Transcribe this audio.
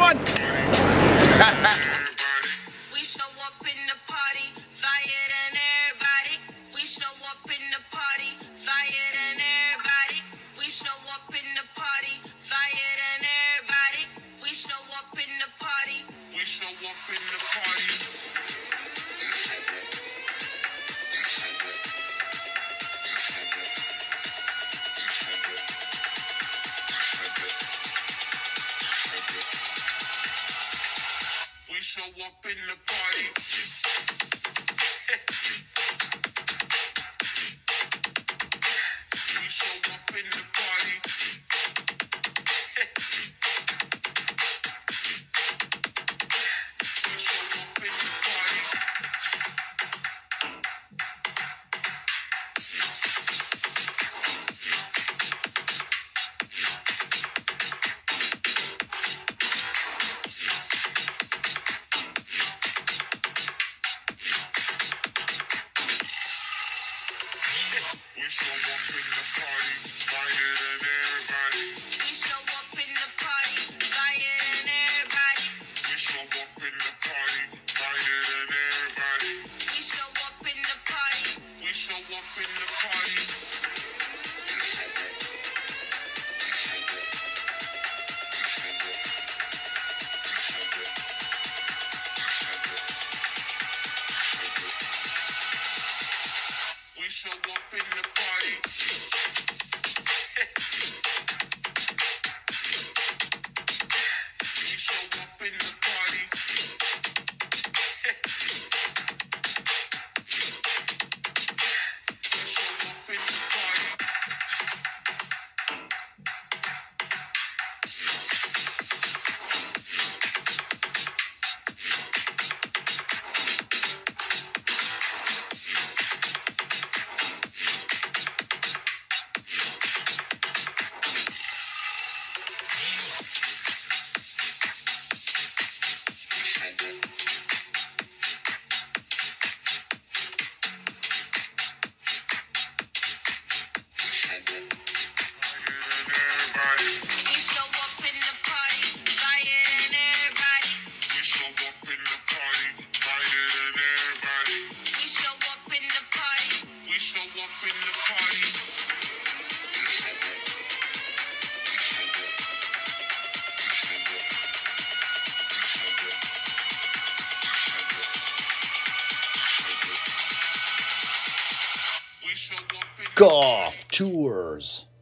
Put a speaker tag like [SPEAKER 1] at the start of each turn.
[SPEAKER 1] on.
[SPEAKER 2] We show up in the party, flyer than everybody. We show up in the party, flyer than everybody. We show up in the party, flyer than everybody. We show up in the party. We show up in the party. We show up in the party. We show up in the party. We show up in the party. We show up in the party, flyer than everybody. We show up in the party, flyer than everybody. We show up in the party, flyer than everybody. We show up in the party. We show up in the party. We show up in the party. We show up in the party. We show up in the party. We show up in the party, flyer than everybody. We show up in the party, flyer than everybody. We show up in the party. We show up in the party. We show up in the
[SPEAKER 1] Goff Tours.